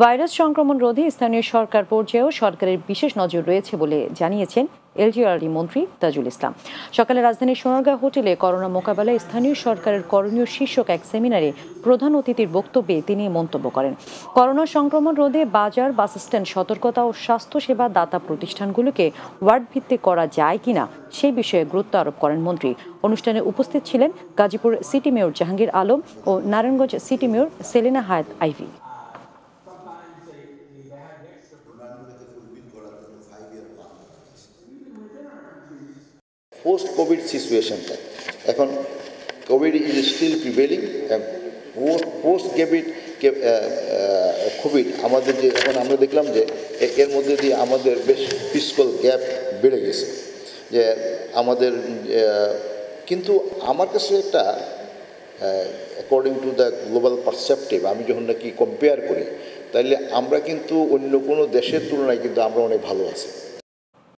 Virus সংক্রমণ রোধে স্থানীয় সরকার পর্যায়েও সরকারের বিশেষ নজর রয়েছে বলে জানিয়েছেন এলজিআরডি মন্ত্রী তাজুল ইসলাম। সকালে রাজধানীর সোনারগাঁ হোটেলে করোনা মোকাবেলায় স্থানীয় সরকারের করণীয় শীর্ষক এক সেমিনারে প্রধান অতিথির বক্তব্যে তিনি মন্তব্য করেন, করোনা সংক্রমণ রোধে বাজার, বাসস্ট্যান্ড সতর্কতা ও স্বাস্থ্যসেবা দাতা প্রতিষ্ঠানগুলোকে ওয়ার্ড ভিত্তিক করা যায় কিনা সেই বিষয়ে গুরুত্ব আরোপ করেন মন্ত্রী। অনুষ্ঠানে উপস্থিত ছিলেন গাজীপুর সিটি মেয়র জাহাঙ্গীর আলম ও Narayanganj city mayor Selina Hayat Ivy. Post covid সিচুয়েশনটা এখন covid is still prevailing, post covid আমাদের যে এখন আমরা দেখলাম যে এর মধ্যে দিয়ে আমাদের বেশ ফিসক্যাল গ্যাপ বেড়ে গেছে, যে আমাদের কিন্তু আমার কাছে একটা according to the global perceptive আমি যখন নাকি কম্পেয়ার করি, তাইলে আমরা কিন্তু অন্য কোনো দেশের তুলনায় কিন্তু আমরা অনেক ভালো আছি।